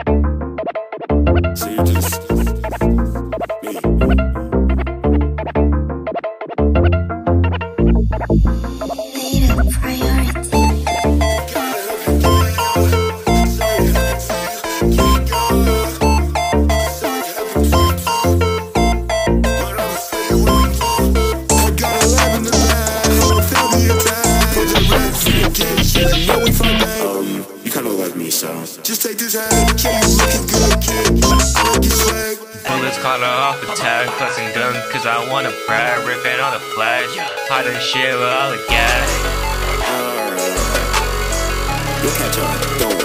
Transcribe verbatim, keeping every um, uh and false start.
So you're just me. Native priority. Um, you kinda like me, so just take this hat, show you looking good, kid. I like your swag. Bullets caught her off the tag, flexing guns cause I wanna brag, ripping on the flash, hot as shit with all the gas. Alright, you'll catch on, don't